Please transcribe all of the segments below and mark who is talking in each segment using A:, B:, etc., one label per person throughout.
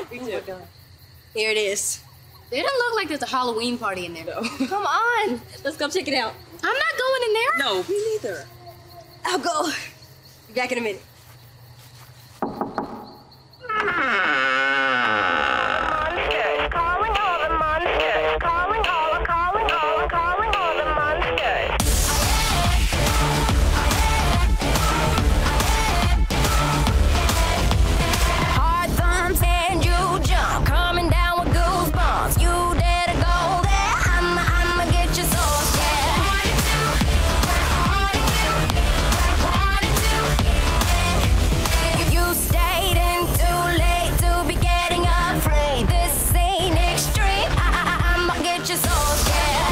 A: Me too.
B: Here it is.
A: It doesn't look like there's a Halloween party in there.
B: No. Come on. Let's go check it out.
A: I'm not going in there.
B: No, me neither. I'll go. Be back in a minute.
C: Monsters, calling all the monsters, calling all the monsters. Hard thumbs and you jump, coming down with goosebumps. You dare to go there? I'ma get your soul scared. You stayed in too late to be getting afraid. This ain't extreme. I'ma get your soul scared.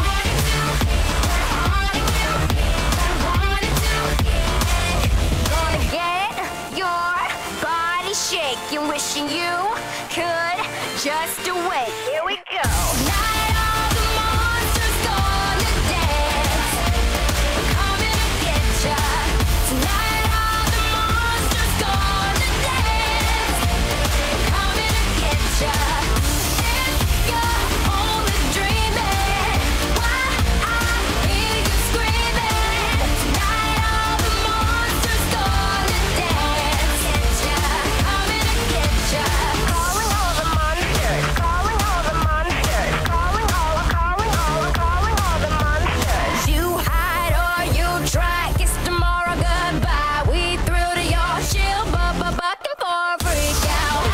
C: Gonna get your body shaking, wishing you could just awake. Here we go. Night all the monsters gonna dance. Coming to get ya. Tonight all the monsters gonna dance. Coming to get ya. If you're only dreaming, why I hear you screaming. Tonight all the monsters gonna dance. Coming to get ya. Calling all the monsters. Calling all the monsters. Calling all the monsters. You hide or you try. Kiss tomorrow goodbye. We threw to your shield, but bucking for a freak out.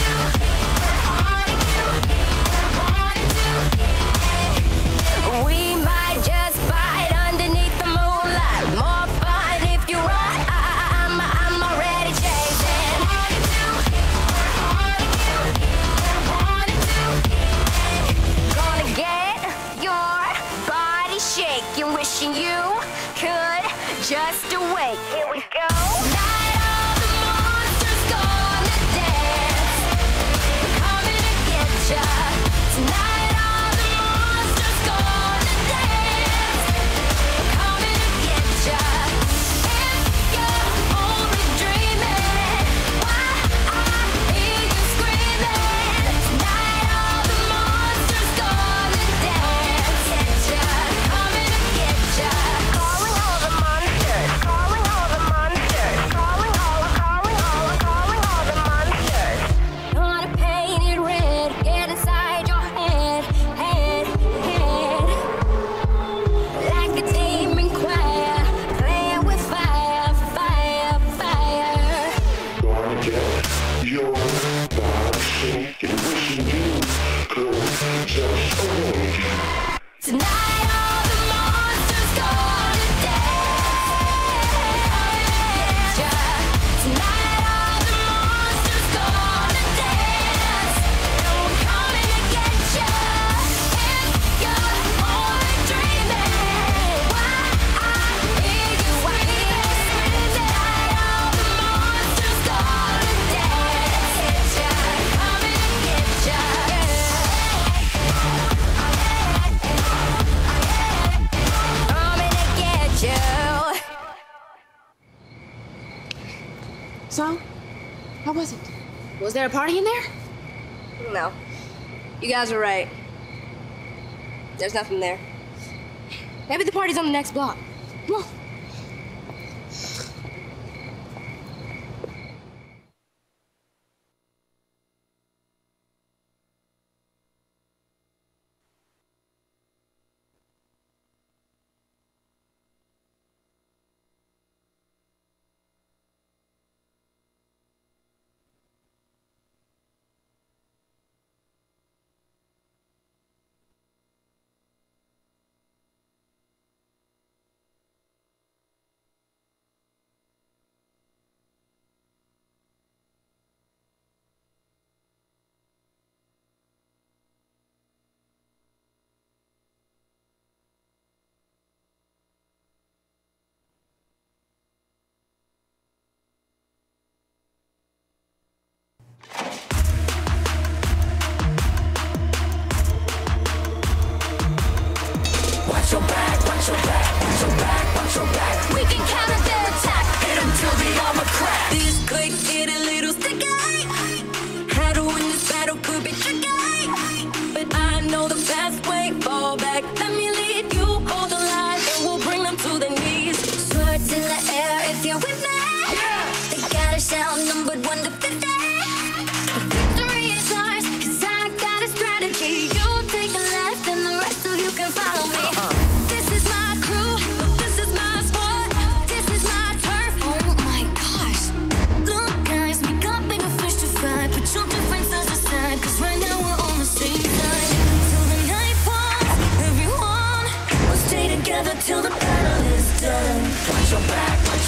C: We might just bite underneath the moonlight. More fun if you run. I'm already chasing. Gonna get your body shaking, wishing you could just awake. Here we go. Night all the monsters gonna dance. Coming to get ya. Tonight all the monsters gonna dance. Coming to get ya. If you're only dreaming, why I hear you screaming. Tonight all the monsters gonna dance. Coming to get ya. Calling all the monsters. Calling all the monsters. Calling all the monsters. Gonna paint it red. Get inside your head. Like a demon choir. Playing with fire.
D: Gonna get your body shaking, wishing you could just awake.
C: Tonight all the monsters gonna dance. Tonight all the monsters gonna dance. Coming to get ya. If you're only dreaming, why I hear you screaming. Tonight all the monsters gonna dance. Coming to get ya. Coming to get you.
A: So, how was it? Was there a party in there?
B: No. You guys are right. There's nothing there.
A: Maybe the party's on the next block. Come on.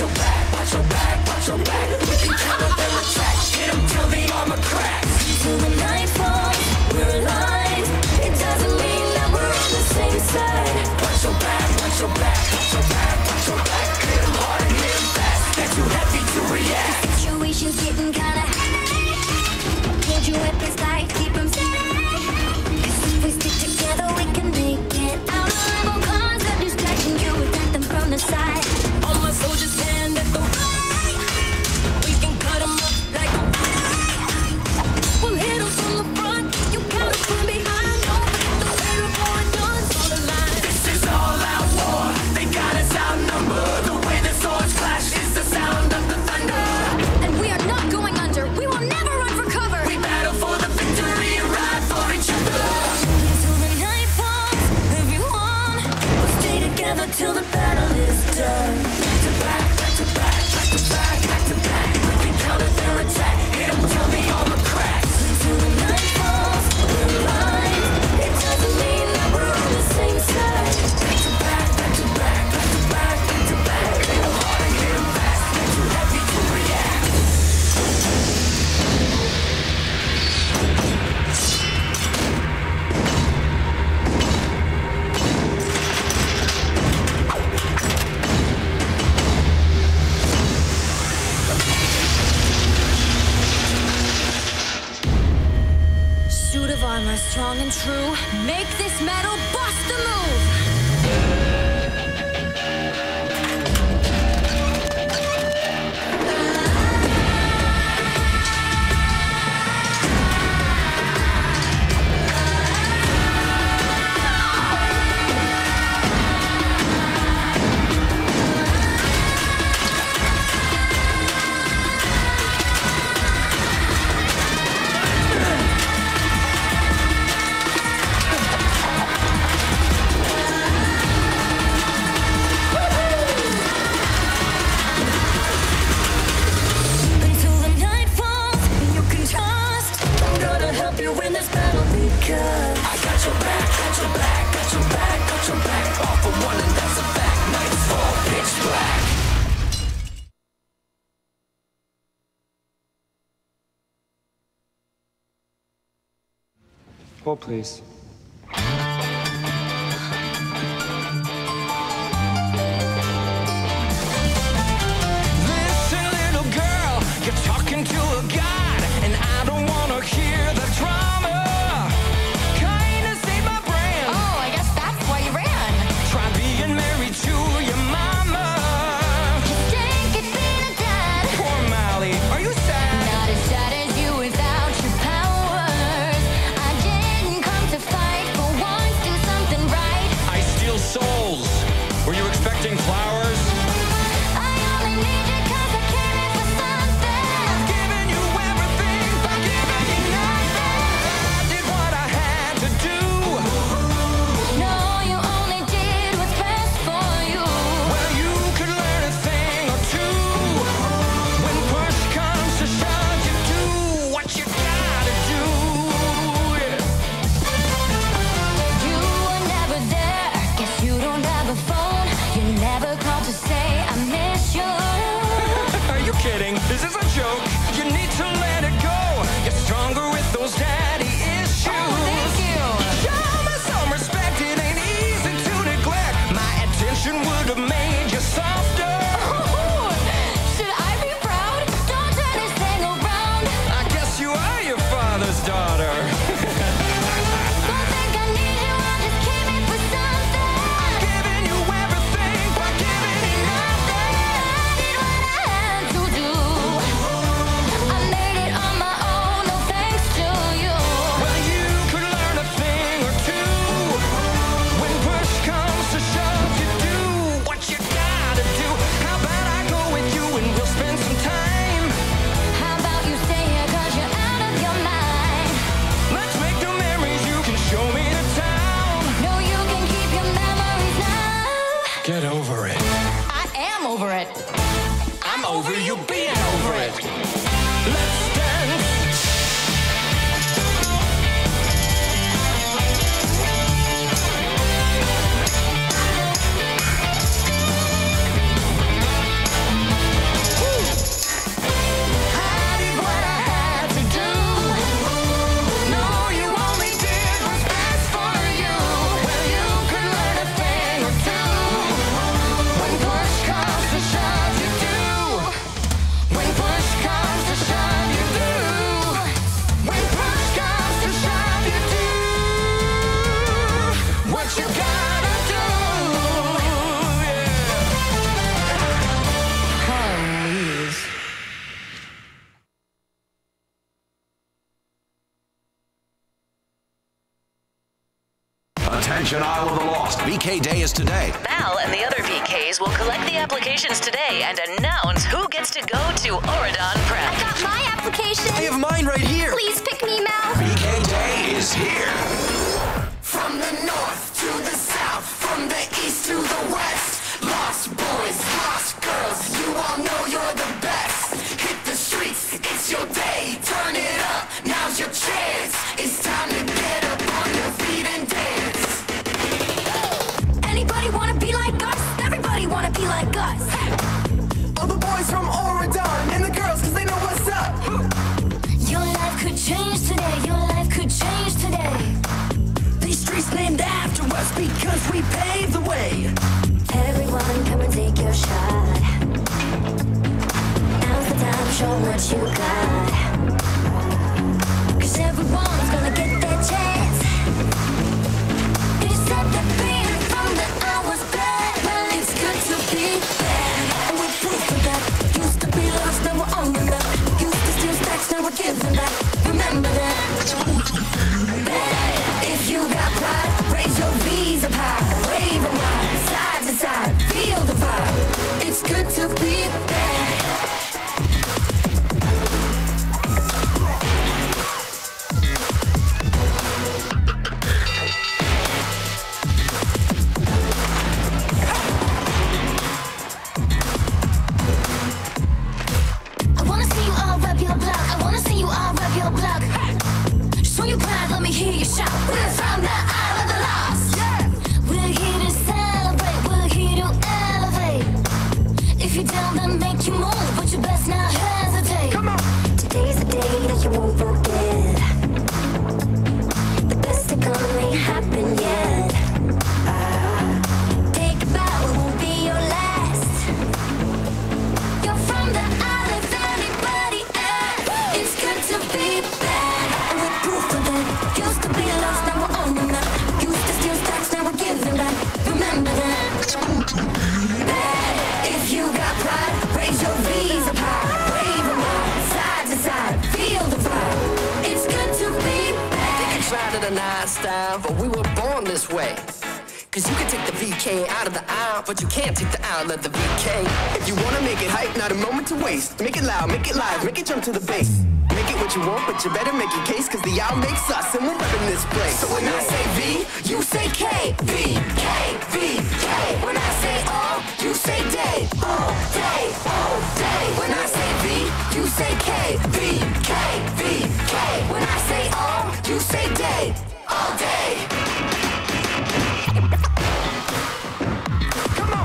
E: your back, watch your back, watch your back. We can counter their attack, hit them till the armor cracks.
C: Till the night falls, we're alive. It doesn't mean that we're on the same side.
E: Watch your back, watch your back, watch your back, watch your back. Hit them hard and hit them fast, they're too heavy to react.
C: The situation's getting kinda heavy. Hold your weapons tight, keep them safe. 'Cause if we stick together, we can make it out of all cause of distraction. You attack them from the side.
E: All my soldiers stand at the right. We can cut them up like a
C: We'll hit them from the front, you count us from behind. Don't forget the way we're going, guns on the line.
E: This is all out war, they got us outnumbered. The way the swords clash is the sound of the thunder.
C: And we are not going under, we will never run for cover.
E: We battle for the victory and ride for each other.
C: Till the night falls, everyone will stay together till the battle is done.
E: Back to back, back to back, back to back, back to back. We can counter their attack, hit them till the armor cracks.
C: Till the night falls, we're alive. It doesn't mean that we're on the same side.
E: Back to back, back to back, back to back, back to back. Hit them hard and hit them fast, they're too heavy to react.
C: Suit of armor, strong and true. Make this metal bust the move. Until the night falls, you can trust. I'm gonna help you win this battle because
E: I got your back, got your back, got your back, got your back. All for one and that's a fact. Nights fall pitch black.
F: Hold, please.
E: Listen, little girl, you're talking to a god, and I don't wanna hear the drama. Kinda save my brand.
C: oh, I guess that's why you ran.
E: Try being married to your mama.
C: Take it being a dad.
E: Poor Molly, are you sad?
C: Not as sad as you without your powers. I didn't come to fight for once, do something right.
E: I steal souls. Were you expecting flowers?
C: I only need you 'cause I came in for something.
E: Giving you everything, but giving you nothing. I did what I had to do.
C: No, you only did what's best for you.
E: Well, you could learn a thing or two. When push comes to shove, you do what you gotta do.
C: You were never there. Guess you don't have a phone. You never called to say I miss you.
E: Are you kidding? This is a joke. You need to let it go. You're stronger with those daddy issues.
C: Thank you.
E: Show me some respect. It ain't easy to neglect. My attention would have made you softer.
C: Should I be proud? Don't turn this thing around.
E: I guess you are your father's daughter.
C: Don't think I need you. I just came in for something.
E: Giving you everything, but giving you nothing.
C: I did what I had to do. I made it on my own. No thanks to you.
E: Well, you could learn a thing or two. When push comes to shove, you do what you gotta do. How about I go with you and we'll spend some time?
C: How about you stay here 'cause you're out of your mind?
E: Let's make new memories. You can show me the town.
C: No, you can keep your memories now.
E: Get over it.
C: I am over it.
E: I'm over you being over it. Let's dance.
F: Attention, Isle of the Lost. VK Day is today.
G: Val and the other VKs will collect the applications today and announce who gets to go to Oridon Prep.
C: I got my application.
E: I have mine right here.
C: Please pick me, Mel.
F: VK Day is here.
E: From the north to the south, from the east to the west. Lost boys, lost girls, you all know you're the best. Hit the streets, it's your day, turn it up, now's your chance. It's time to get up on your feet and dance.
C: Anybody wanna be like us? Everybody wanna be like us.
E: All the boys from Oridon and the girls, cause they know what's up.
C: Your life could change today. Your life could change today.
E: These streets named after us because we paved the way.
C: Everyone come and take your shot. Now's the time to show what you got. Cause everyone's gonna get their chance. They said the beat from the hours back. Well, it's good to be back. And we're proof of that. Used to be lost, now we're on the map. Used to steal stacks, now we're giving back. Remember that. If you got pride, raise your V's up high. Wave them wide, side to side. Feel the vibe. It's good to be back. I wanna see you all rep your block. I wanna see you all rep your block. Show your pride, let me hear you shout. We're from the Isle of the Lost. We're here to celebrate. We're here to elevate. If you down, then make you move, but you best not hesitate. Come on. Today's the day that you won't forget. The best that gonna happen yet. Take a bow, it won't be your last. You're from the Isle of anybody else. It's good to be back. And we're proof of that. Used to be lost, now we're on the map. Used to steal stacks, now we're giving back. Remember that. If you got pride, raise your V's up high. Wave them wide, side to side. Feel the vibe. It's good to be back.
E: They can try to deny style, but we were born this way. Cause you can take the VK out of the aisle, but you can't take the aisle of the VK. If you wanna make it hype, not a moment to waste. Make it loud, make it live, make it jump to the bass. Make it what you want, but you better make your case, cause the owl makes us and we're repping this place. So when I say V, you say K. V, K, V, K. When I say all, you say day. All day, all day. When I say V, you say K. V, K, V, K. When I say all, you say day. All day. Come on.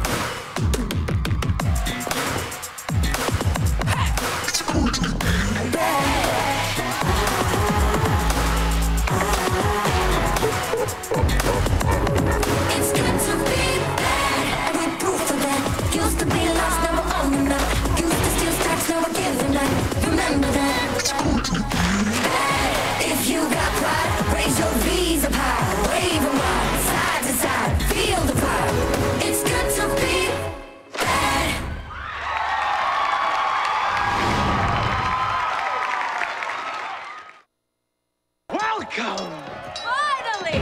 E: It's good to be back, and we're proof of that. Used to be lost, now we're on the map. Used to steal stacks, now we're giving back. Remember that. If you got pride, raise your V's up high. Wave them wide, side to side. Feel the vibe. It's good to be bad. Welcome.
C: Finally!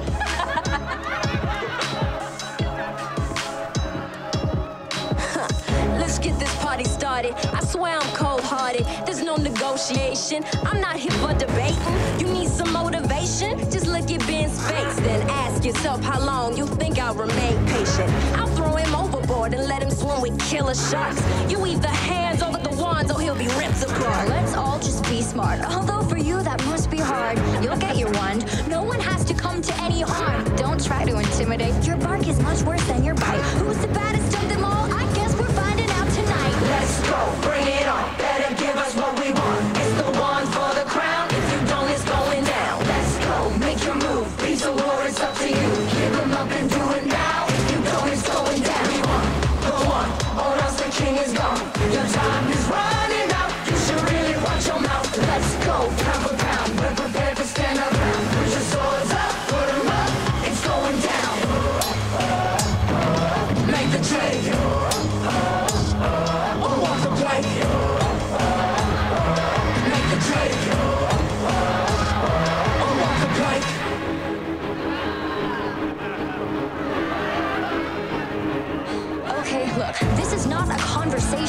H: Let's get this party started. I swear I'm cold-hearted. There's no negotiation. I'm not here for debating. You need some motivation? Just look at Ben's face, then ask yourself how long you think I'll remain patient. I'll throw him overboard and let him swim with killer sharks. You either hands over the wands or he'll be ripped apart.
I: Let's all just be smart. Although for you that must be hard. You'll get your wand. No one has to come to any harm. Don't try to intimidate. Your bark is much worse than your bite. Who's the baddest of them all? I guess we're finding out tonight.
E: Let's go, bring it on. Better give us what we want. It's the one for the crown. If you don't, it's going down. Let's go, make your move. Beat the war, it's up to you. Give them up and do it now. If you don't, it's going down. We want, go on, or else the king is gone. Your time is running out. You should really watch your mouth. Let's go, pound for pound. We're prepared to stand our ground. Put your swords up, put them up. It's going down. Make the trade. Or walk the plank. Make the trade. Or walk the plank.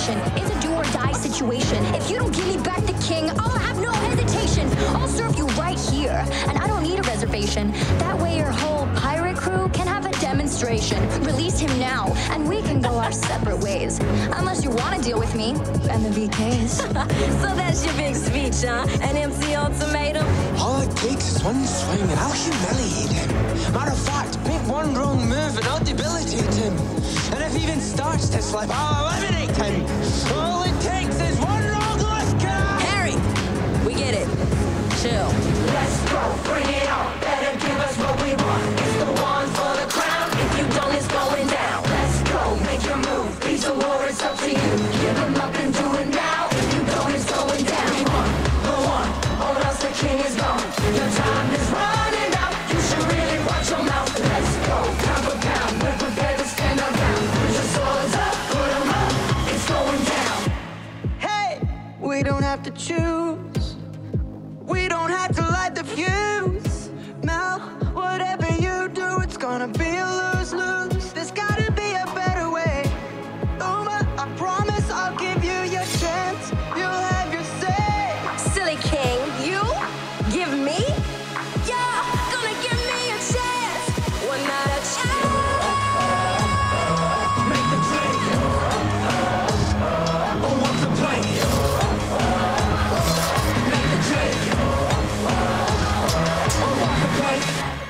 I: station. It's a do or die situation. If you don't give me back the king, I'll have no hesitation. I'll serve you right here, and I don't need a reservation. That way your whole pirate crew can have a demonstration. Release him now, and we can go our separate ways. Unless you want to deal with me and the VKs.
H: So that's your big speech, huh? An MC ultimatum?
E: All it takes is one swing and I'll humiliate him. Matter of fact, make one wrong move and I'll debilitate him. And if he even starts to slip, I'll eliminate him. All it takes is one wrong lift kick.
H: Harry, we get it. Chill.
E: Let's go, bring it on. Better give us what we want. It's the one for the crown. If you don't, it's going down. Let's go, make your move. Peace or war, it's up to you. Give him up and do it now. If you don't, it's going down. We want the one, or else the king is gone. Your time is running out. You should really watch your mouth. Let's go, pound for pound. We're prepared to stand our ground. Put your swords up, put 'em up. It's going down. Hey, we don't have to choose. We don't have to light the fuse. Now, whatever you do, it's gonna be a lose-lose. There's gotta be a better way. Uma, I promise I'll give you your chance. You'll have your say.
H: Silly king, you? Give me? Yeah, gonna give me a chance. One night a chance.
E: Make the drink. Or what's the play? Make the drink. Or what's the play?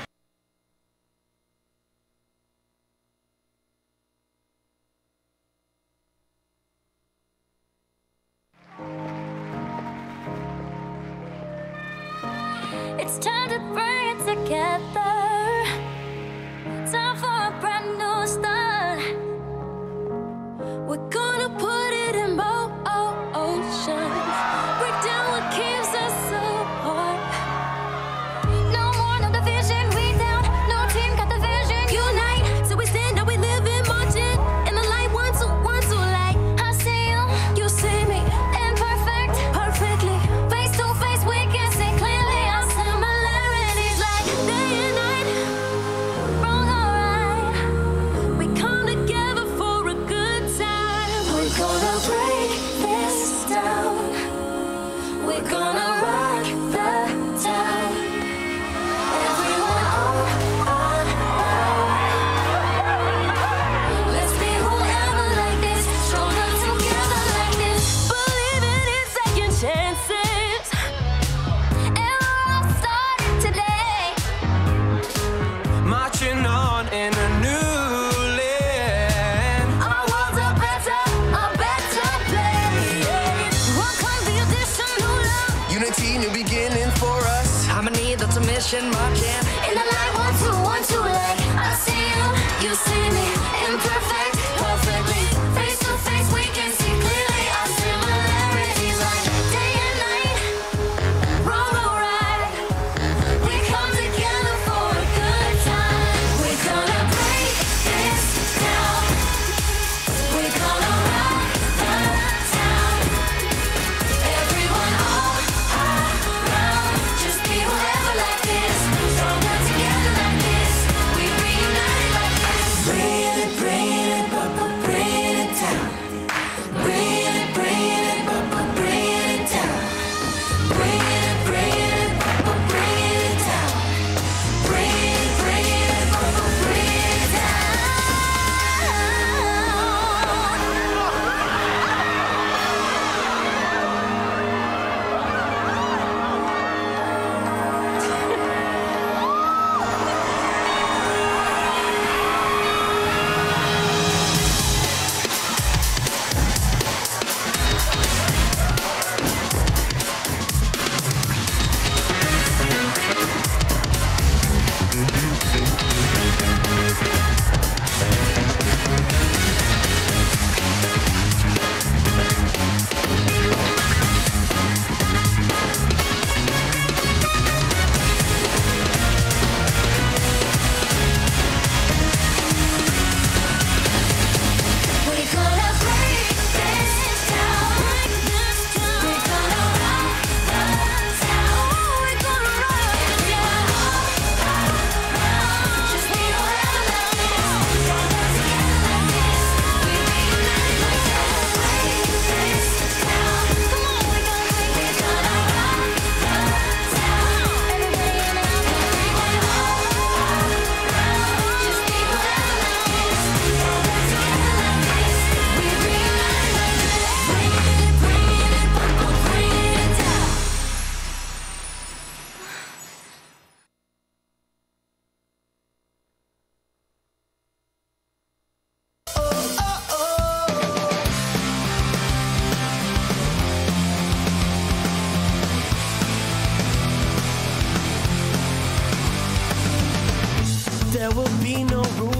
C: It's time to bring it together. Time for a brand new start. We're gonna put it in motion. Break down what keeps us apart. No more, no division. We down, no team got the vision. Unite, so we stand up, we live in marching. In the light, one, two, light. I see you, you see me. Imperfect, perfectly. Face to face, we can see clearly our similarities like day and night. Wrong or right, we come together for a good time. We're gonna break this down. We're gonna rock the town. Everyone on let's be whoever like this, stronger together like this. Believing in second chances, and we're all starting today.
E: Marching on in a new land.
C: Our world's a better place. Welcome the addition, new love.
E: Unity, new beginning for us. Harmony, that's a mission marching.
C: In the light, one, two, like I see you, you see me. Imperfect, perfectly. Face to face, we can see clearly our similarities like day and night. Wrong or right, we come together for a good time. We're gonna break this down. We're gonna rock the town. Everyone all around, just be whoever like this. Stronger together like this. We reunited like this.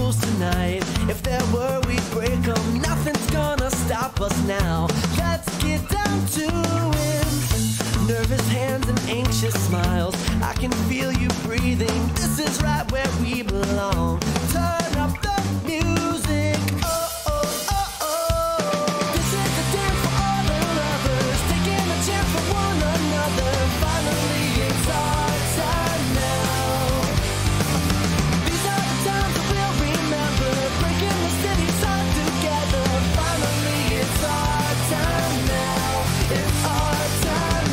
J: rules tonight. If there were, we'd break them. Nothing's gonna stop us now. Let's get down to it. Nervous hands and anxious smiles. I can feel you breathing. This is right where we belong. Turn up the music. Oh, oh, oh, oh. This is the dance for all the lovers, taking a chance for one another. Finally, it's our time now. These are the times that we'll remember, breaking the city's heart together. Finally, it's our time now. It's our time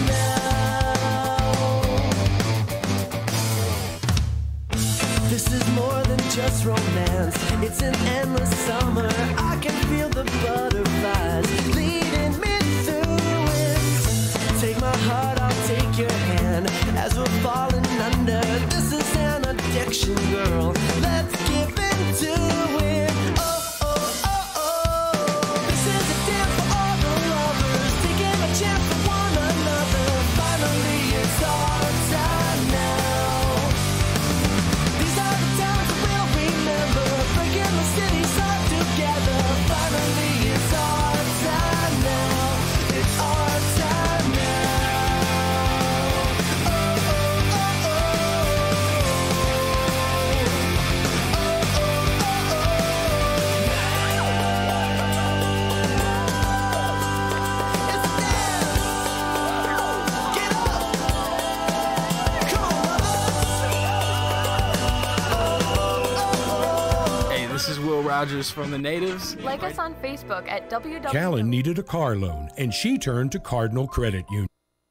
J: now. This is more than just romance. It's an endless summer. I can feel the butterflies leading me through it. Take my heart, I'll take your hand as we're falling under. This is an addiction, girl. Let's give into it. Oh, oh, oh, oh. This is a dance for all the lovers, taking a chance for one another. Finally, it's our time now. These are the times that we'll remember, breaking the city's heart together. Finally, it's our time now. It's our time now. Oh, oh, oh, It's a dance. Get up. Come on,
K: Hey, this is Will Rogers from The Natives.
L: Like us on Facebook at www.
M: Callan needed a car loan, and she turned to Cardinal Credit Union.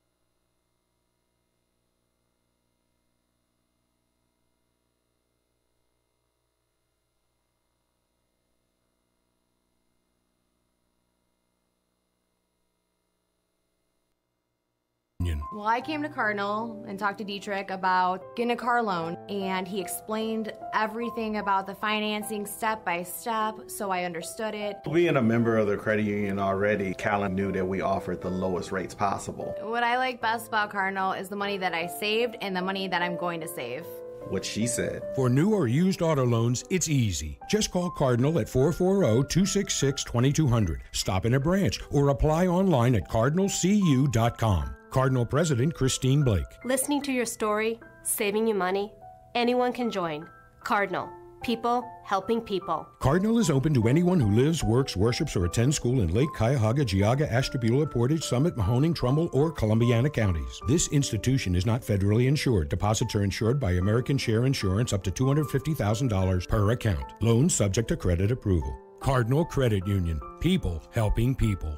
L: Well, I came to Cardinal and talked to Dietrich about getting a car loan, and he explained everything about the financing step by step, so I understood it.
N: Being a member of the credit union already, Callan knew that we offered the lowest rates possible.
L: What I like best about Cardinal is the money that I saved and the money that I'm going to save.
N: What she said.
M: For new or used auto loans, it's easy. Just call Cardinal at 440-266-2200. Stop in a branch or apply online at cardinalcu.com. Cardinal President Christine Blake.
O: Listening to your story, saving you money, anyone can join. Cardinal. People helping people.
M: Cardinal is open to anyone who lives, works, worships, or attends school in Lake Cuyahoga, Geauga, Ashtabula, Portage, Summit, Mahoning, Trumbull, or Columbiana counties. This institution is not federally insured. Deposits are insured by American Share Insurance up to $250,000 per account. Loans subject to credit approval. Cardinal Credit Union. People helping people.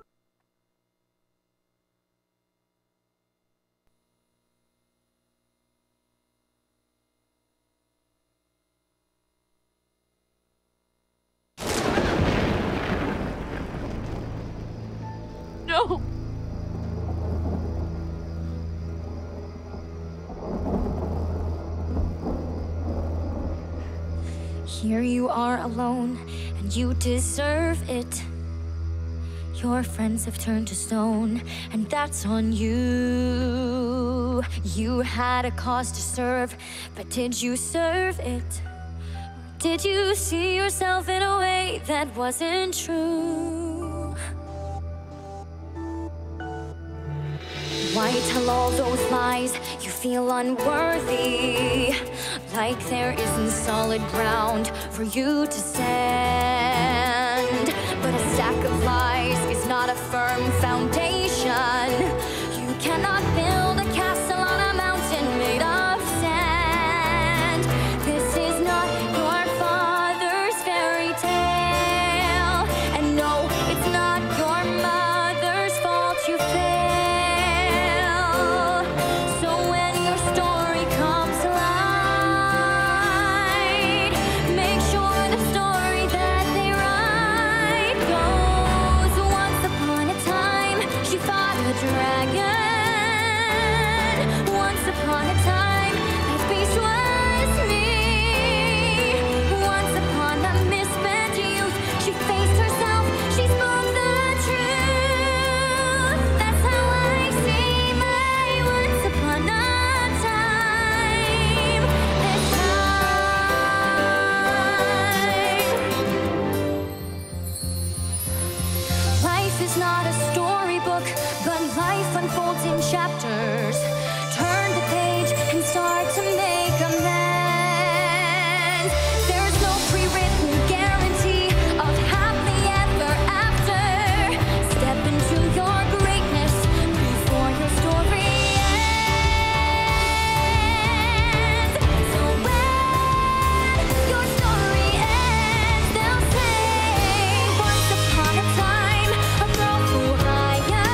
L: No!
I: Here you are alone, and you deserve it. Your friends have turned to stone, and that's on you. You had a cause to serve, but did you serve it? Did you see yourself in a way that wasn't true? Why tell all those lies? You feel unworthy, like there isn't solid ground for you to stand. But a stack of lies is not a firm foundation. You cannot build a castle on a mountain made of sand. This is not your father's fairy tale, and no, it's not your mother's fault you failed. book, but life unfolds in chapters. Turn the page and start to make amends. There's no pre-written guarantee of happily ever after. Step into your greatness before your story ends. So when your story ends, they'll say, once upon a time, a girl flew higher.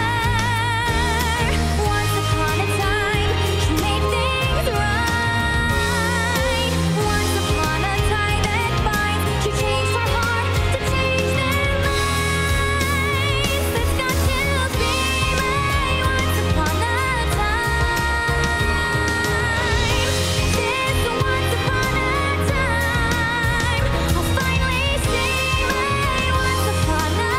I: Once upon a time, she made things right. Once upon a time that binds, she changed her heart to change their lives. It's got to be right. Once upon a time, this once upon a time, I'll finally see right. Once upon a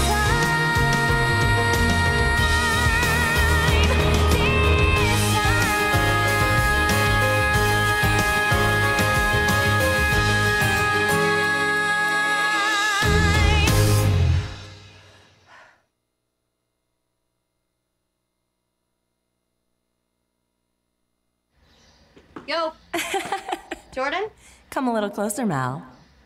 B: Yo, Jordan?
P: Come a little closer, Mal.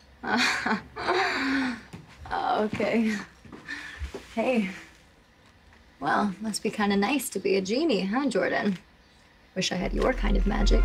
I: Okay. Hey. Well, must be kind of nice to be a genie, huh, Jordan? Wish I had your kind of magic.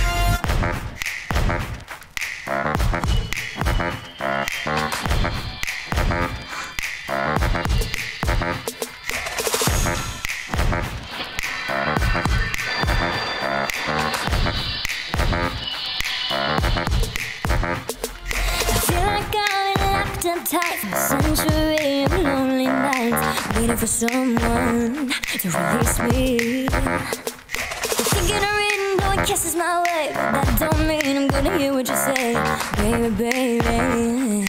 H: I feel like I'm locked up tight for a century of lonely nights, waiting for someone to release me. Thinking of reading, blowing kisses my way, but that don't mean I'm gonna hear what you say, baby, baby.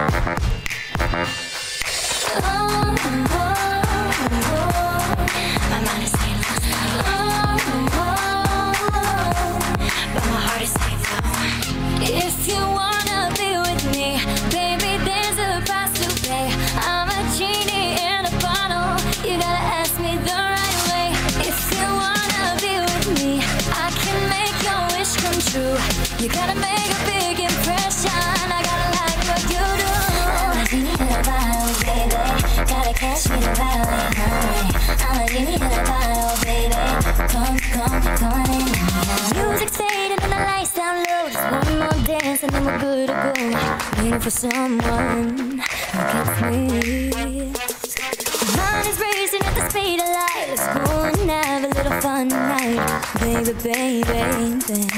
H: Oh, oh, oh, my mind is saying let's go. Oh, oh, but my heart is saying no. If you wanna be with me, baby, there's a price to pay. I'm a genie in a bottle. You gotta ask me the right way. If you wanna be with me, I can make your wish come true. You gotta make a big impression. I gotta like what you do. I'm a genie in a bottle, baby. Gotta catch me the valley, honey. I'm a genie in a bottle, baby. Come on in. Music's fading and the lights down low. Just one more dance and then we're good to go. Waiting for someone who gets me. My mind is racing at the speed of light. Let's go and have a little fun tonight, baby, baby, baby.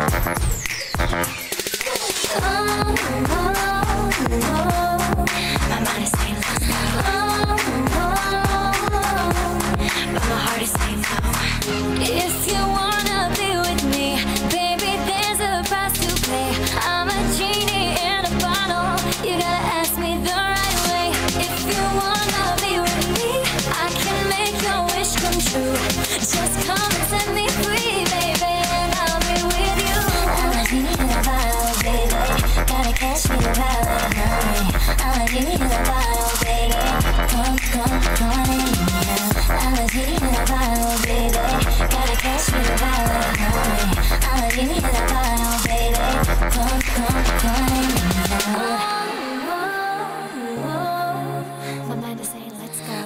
H: Oh, oh, oh. My mind is saying let's go. Oh, oh, but my heart is saying no. If you wanna be with me, baby, there's a price to pay. I'm a genie in a bottle. You gotta ask me the right way. If you wanna be with me, I can make your wish come true. Just come and set me free, baby, and I'll be with you. I'm a genie in a bottle, baby. Gotta catch me the valley, honey. I'm a genie in a bottle, baby. Come on in now. I'm a genie in a bottle, baby. Gotta catch me the valley, honey. I'm a genie in a bottle, baby. Come on in now. My mind is saying let's go.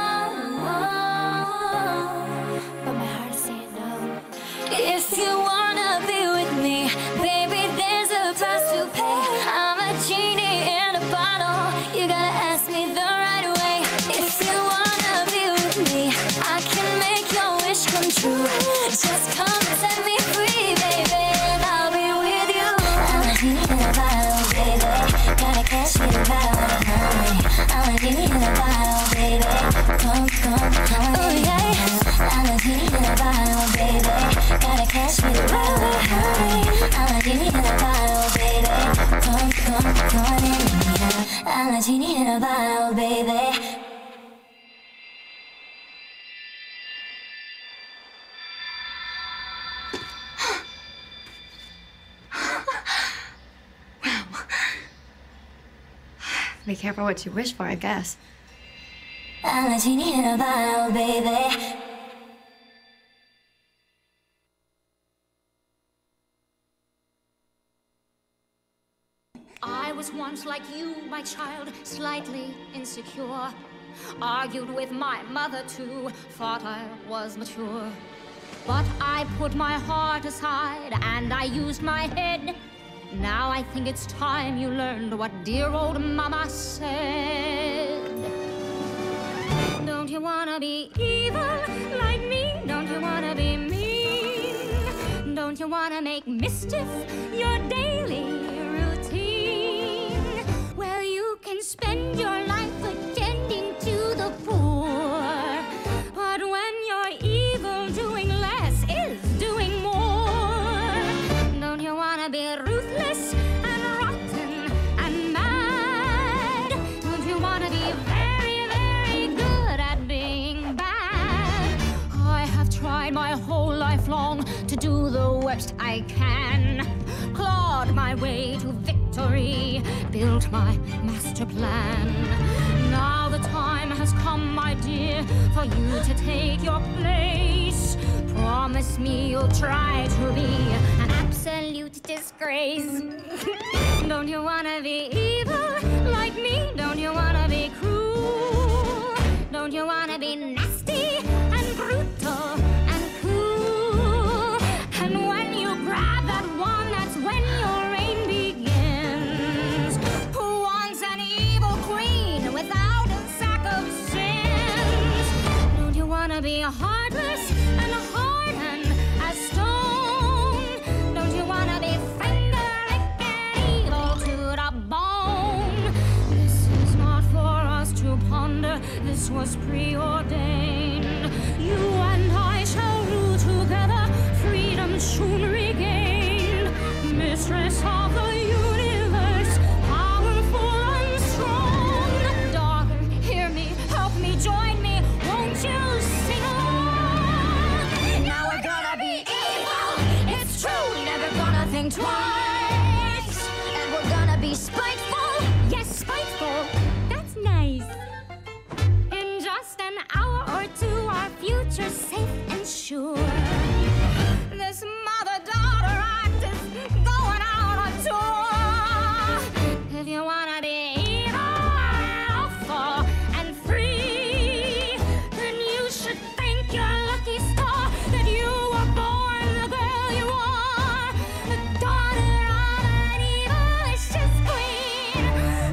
H: But my heart is saying no. If you wanna be with me, baby, there's a price to pay. I'm a genie in a bottle. You gotta ask me the right way. If you wanna be with me, I can make your wish come true. Just come and set me free, baby, and I'll be with you. I'm a genie in a bottle, baby. Gotta catch me the valley, honey. I'm a genie in a bottle, baby. Come on in. I'm a genie in a bottle, baby. Gotta catch me the valley, honey. I'm a genie in a bottle, baby. Come on in. I'm a genie in a bottle, baby.
I: Be careful what you wish for, I guess.
C: I'm a genie in a bottle, baby.
Q: I was once like you, my child, slightly insecure. Argued with my mother too, thought I was mature. But I put my heart aside and I used my head. Now I think it's time you learned what dear old mama said. Don't you wanna be evil like me? Don't you wanna be mean? Don't you wanna make mischief your daily routine? Well, you can spend your life attending to the poor, but when you're evil, doing less is doing more. Don't you wanna be ruthless and rotten and mad? Don't you wanna be very, very good at being bad? I have tried my whole life long to do the worst I can, clawed my way to victory, built my master plan. Now the time has come, my dear, for you to take your place. Promise me you'll try to be an absolute disgrace. Don't you wanna be evil like me? Don't you wanna be cruel? Don't you wanna be nasty and brutal and cool? And when you grab that one, that's when your reign begins. Who wants an evil queen without a sack of sins? Don't you wanna be heartless and hardened as stone? Don't you wanna be finger-licking evil to the bone? This is not for us to ponder, this was preordained. You and I shall rule together, freedom soon regained. Mistress of the universe, powerful and strong. Daughter, hear me, help me, join me, won't you sing along? Now we're gonna be evil, it's true, never gonna think twice. And we're gonna be spiteful, yes, spiteful, that's nice. In just an hour or two, our future's safe and sure. This mother-daughter act is going out on tour. If you wanna be evil, awful, and free, then you should thank your lucky star that you were born the girl you are, the daughter of an evil-licious queen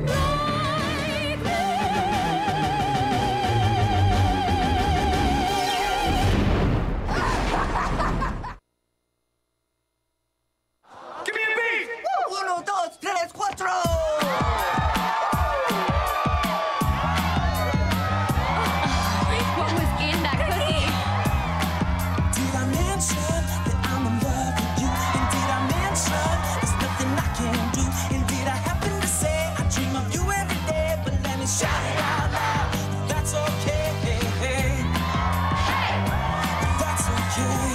Q: like me.
E: Give me a beat!
J: 1, 2, 3, 4.
L: What was in that cookie?
J: Did I mention that I'm in love with you? And did I mention there's nothing I can do? And did I happen to say I dream of you every day? But let me shout it out loud, if that's okay. If that's okay.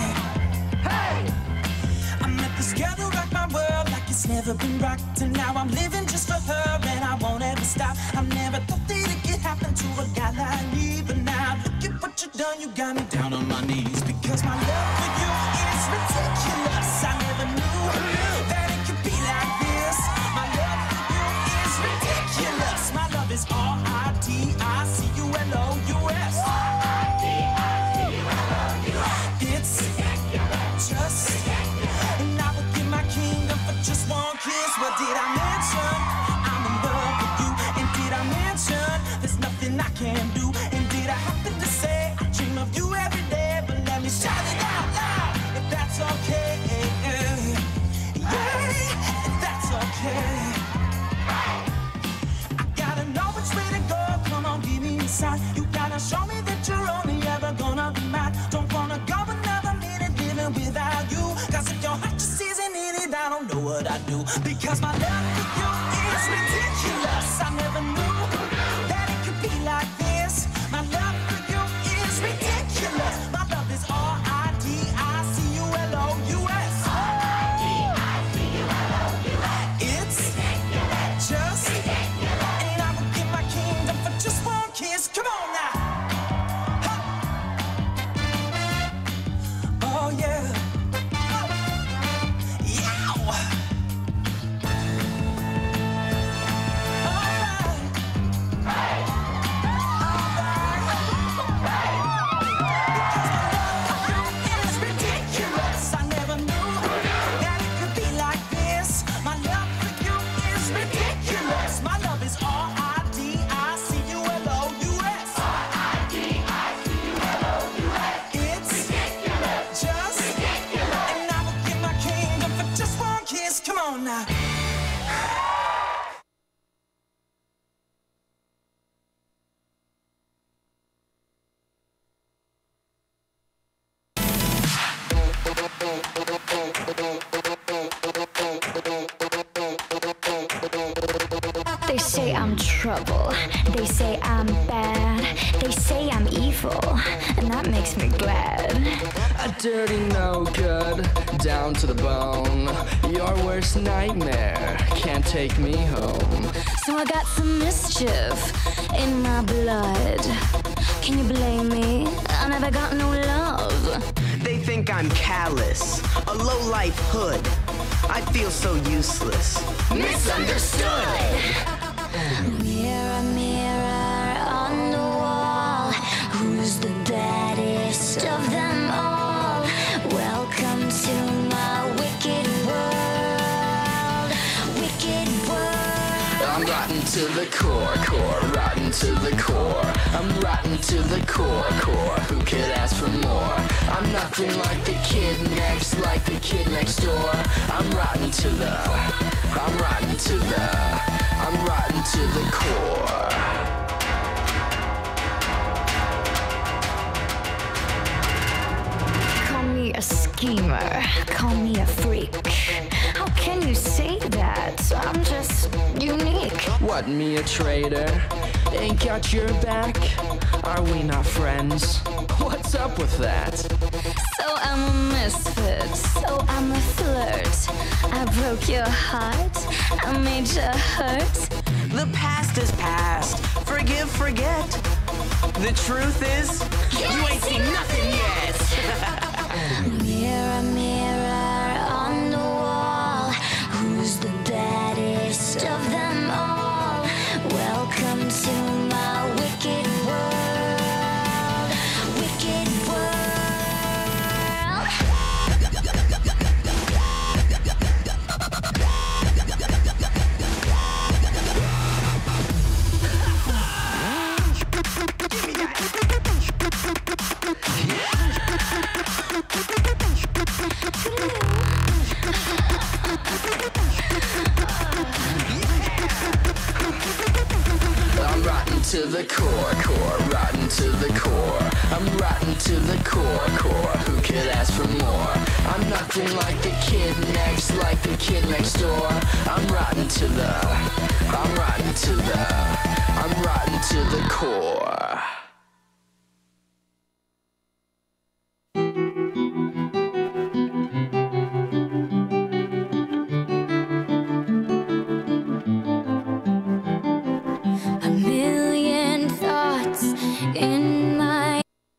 J: I met this girl who rocked my world like it's never been rocked. And now I'm living just for her and I won't ever stop. I never thought that it could happen to a guy like me. But now look at what you done, you got me down on my knees. Because my love for you is ridiculous. I never knew that it could be like this. My love for you is ridiculous. My love is R-I-D-I-C-U-L-O-U-S. It's just, and I would give my kingdom for just one kiss. Well, did I mention I'm in love with you? And did I mention there's nothing I can do? And did I happen to say I dream of you every day? But let me shout it out loud, if that's okay. Yeah, if that's okay. I gotta know which way to go. Come on, give me a sign. You gotta show me that you're only ever gonna be mine. Don't wanna go another minute living without you. Cause if your heart just isn't in it, I don't know what I do. Because my love for you is ridiculous. I never knew that it could be like this. My love for you is ridiculous. My love is R-I-D-I-C-U-L-O-U-S. It's just, and I would give my kingdom for just one kiss. Come on now.
I: playful, and that makes me glad.
E: A dirty no good, down to the bone. Your worst nightmare can't take me home.
I: So I got some mischief in my blood. Can you blame me? I never got no love.
R: They think I'm callous, a low-life hood. I feel so useless.
I: Misunderstood! Mirror, mirror on the wall, who's the baddest of them all? Welcome to my wicked world, wicked world.
E: I'm rotten to the core, rotten to the core. I'm rotten to the core. Who could ask for more? I'm nothing like the kid next door. I'm rotten to the core.
I: Call me a schemer, call me a freak. How can you say that? I'm just unique.
E: What, me a traitor? Ain't got your back? Are we not friends? What's up with that?
I: So I'm a misfit, so I'm a flirt. I broke your heart, I made you hurt.
R: The past is past. Forgive, forget. The truth is, you ain't seen nothing yet.
I: Mirror, mirror on the wall, who's the baddest of them all? Welcome to my wicked world, wicked world.
E: I'm rotten to the core, rotten to the core. I'm rotten to the core. Who could ask for more? I'm nothing like the kid next door. I'm rotten to the core.
I: A million thoughts in my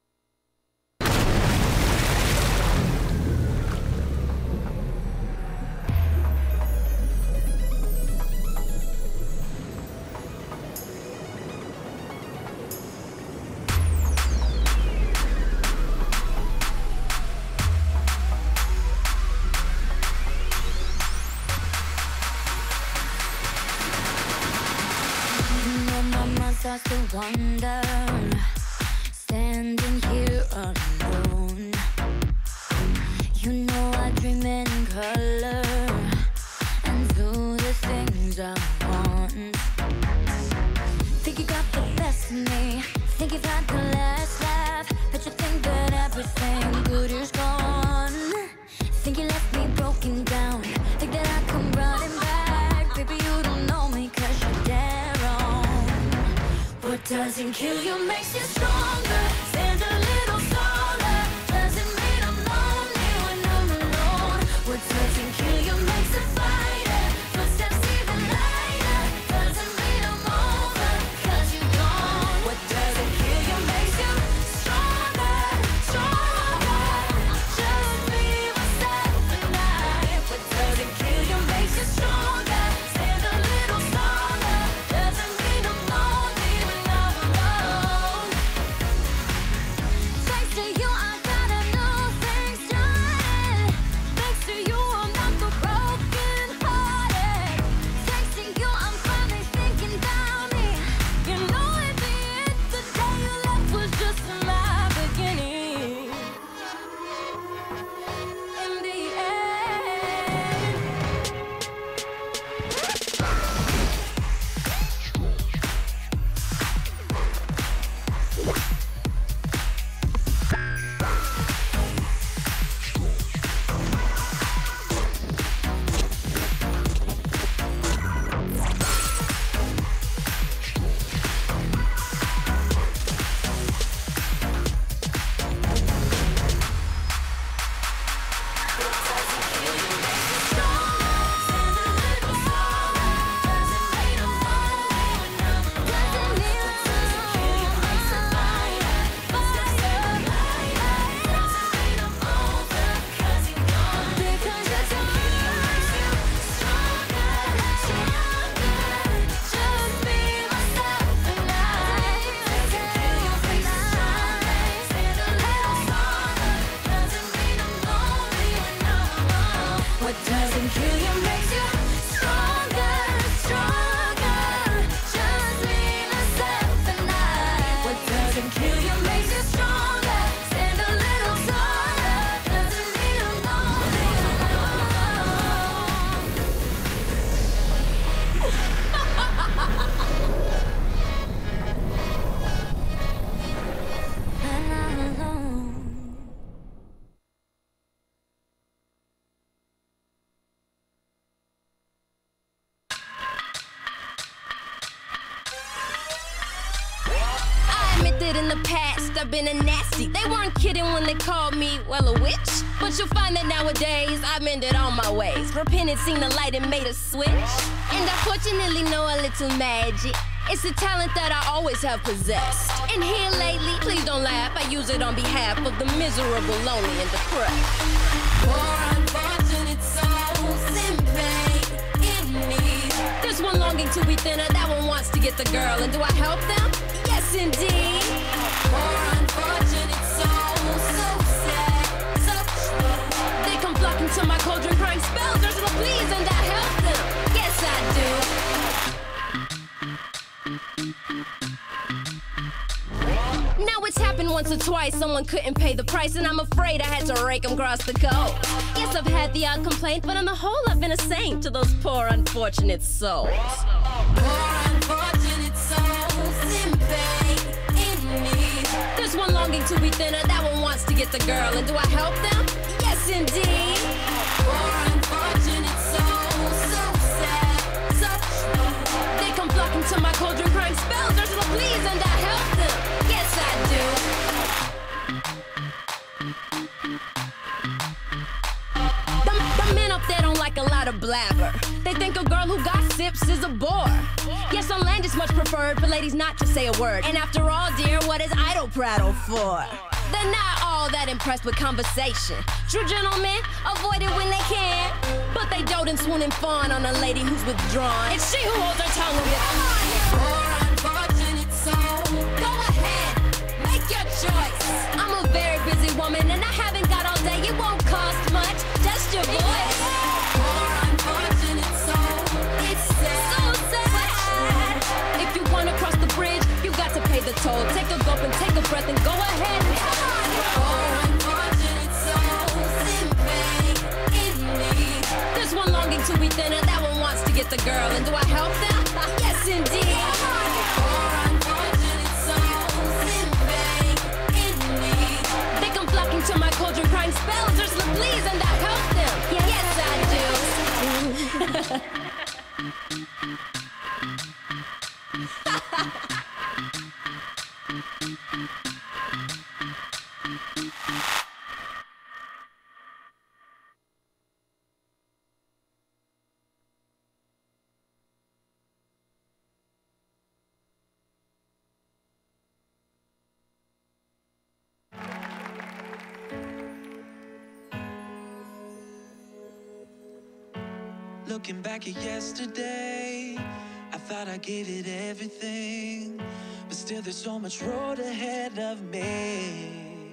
I: starts to wonder, standing here alone. You know I dream in color and do the things I want. Think you got the best of me, think you've had the last laugh, but you think that everything good is gone. Think you left me broken down, think that I come running back. Baby, you don't know me 'cause you're dead wrong. What doesn't kill you makes you stronger. Stand a little taller. Doesn't mean I'm lonely when I'm alone. What doesn't kill you makes a fighter. Footsteps even lighter. Doesn't mean I'm over 'cause you're gone. What doesn't kill you makes you stronger, stronger. Just be myself and what doesn't kill you makes you stronger. Stand a little taller. Doesn't mean I'm lonely when I'm alone.
H: been a nasty. They weren't kidding when they called me, well, a witch. But you'll find that nowadays I've mended all my ways. Repented, seen the light and made a switch. And I fortunately know a little magic. It's a talent that I always have possessed. And here lately, please don't laugh, I use it on behalf of the miserable, lonely, and depressed. Poor unfortunate souls in pain, in need. There's one longing to be thinner, that one wants to get the girl. And do I help them? Yes, indeed. Poor unfortunate souls, so sad, so true. They come flocking to my cauldron, crying spells, Ursula, please, and I help them. Yes, I do. Now it's happened once or twice, someone couldn't pay the price, and I'm afraid I had to rake them across the coast. Yes, I've had the odd complaint, but on the whole, I've been a saint to those poor, unfortunate souls. Poor, unfortunate souls in pain, in need. There's one longing to be thinner, that one wants to get the girl, and do I help them? Yes, indeed. Poor, unfortunate souls, so sad, so true. They come flocking to my cauldron, crying spells, Ursula, please, and I help them. Yes, I do. The men up there don't like a lot of blabber. They think a girl who gossips is a bore. Yes, on land is much preferred for ladies not to say a word. And after all, dear, what is idle prattle for? They're not all that impressed with conversation. True gentlemen avoid it when they can, but they dote and swoon and fawn on a lady who's withdrawn. It's she who holds her tongue when it's poor, unfortunate soul. Go ahead, make your choice. I'm a very busy woman and I haven't got all day. It won't cost much, just your voice. Poor, unfortunate soul. It's sad, so sad. If you wanna cross the bridge, you got to pay the toll. Take a gulp and take a breath and go ahead and poor, unfortunate souls in pain, in need. There's one longing to be thinner, that one wants to get the girl, and do I help them? Yes, indeed. Poor, unfortunate souls in pain, in need. They come flocking to my cauldron, crying spells, Ursula, please, and I help them. Yes, I do.
S: Looking back at yesterday, I thought I gave it everything, but still there's so much road ahead of me.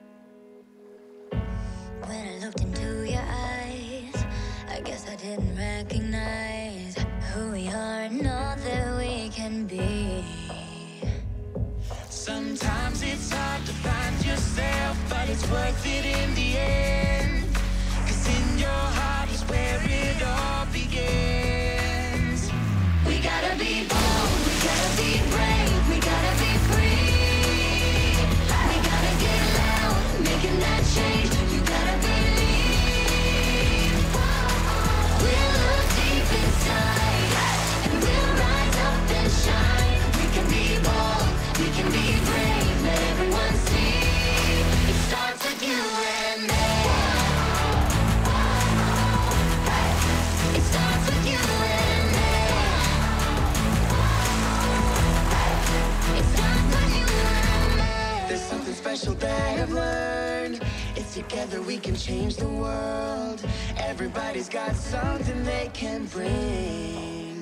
I: When I looked into your eyes, I guess I didn't recognize who we are and all that we can be.
S: Sometimes it's hard to find yourself, but it's worth it in the end. 'Cause in your heart is where it all begins.
I: We gotta be bold, we gotta be brave, we gotta be free. We gotta get loud, making that change. You gotta believe. We'll look deep inside, and we'll rise up and shine. We can be bold, we can be brave, let everyone see. It starts with you and me. It starts with you and me. It starts with you and me.
S: There's something special that I've learned. It's together we can change the world. Everybody's got something they can bring.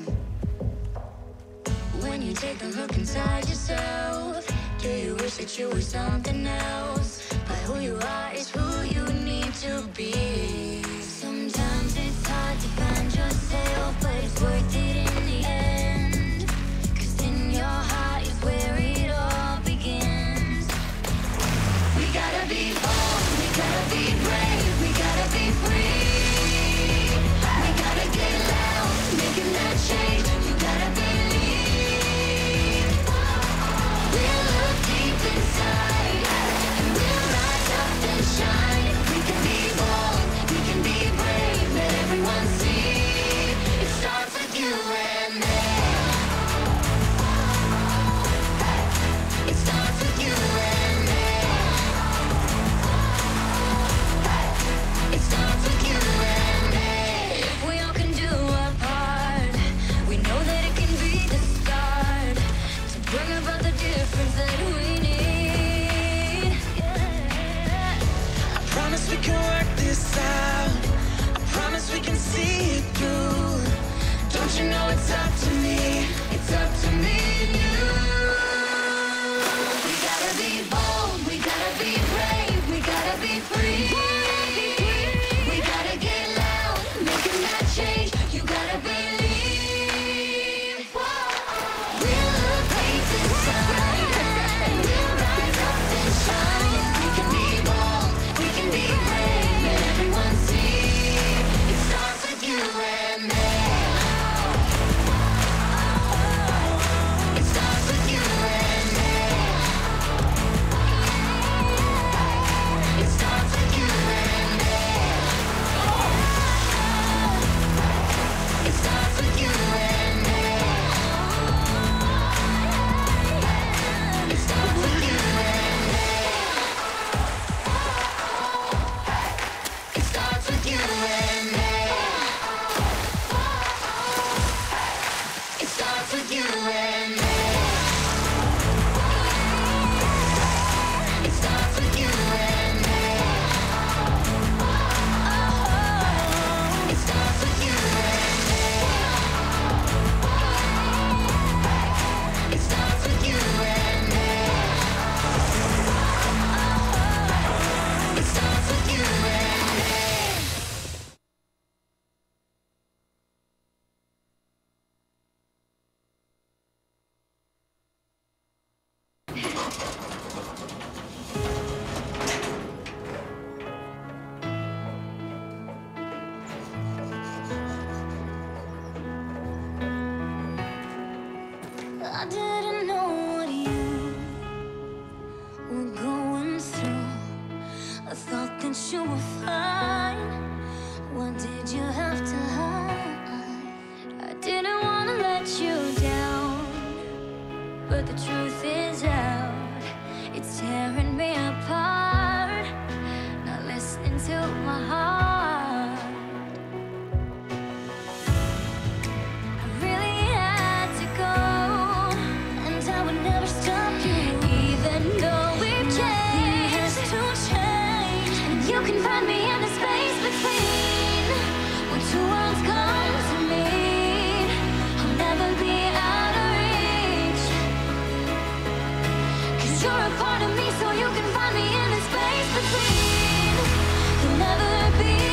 I: When you take a look inside yourself, do you wish that you were something else? But who you are is who you need to be. Sometimes it's hard to find yourself, but it's worth it in the end. 'Cause in your heart is where it all begins. We gotta be bold, we gotta be brave, we gotta be free. We gotta get loud, making that change. You gotta believe. We'll look deep inside, and we'll rise up and shine. We can be bold, we can be brave, let everyone see. It starts with you and me. It starts with you and me.
S: this out. I promise we can see it through. Don't you know it's up to me? It's up to me and you. We gotta be bold, we gotta be brave, we gotta be free. We gotta get loud, making that change. You gotta believe. We'll look great inside, and we'll rise up and shine. We can be bold, we can be brave, let everyone see. It starts with you and me. It starts with you and me. It starts with you and me. It starts with you and me. It starts with you and me. It starts with you and me. It starts with you and me. It starts with you and me. It starts with you and me. It starts with you and me. It starts with you and me.
Q: I didn't know what you were going through. I thought that you were fine. What did you have to hide? I didn't want to let you down, but the truth is out. It's tearing me apart. Not listening to my heart. I really had to go, and I would never stop you, even though we've changed to change. And you can find me in the space between when two worlds come to meet. I'll never be out of reach, 'cause you're a part of me, so you can find me in the space between. You'll never be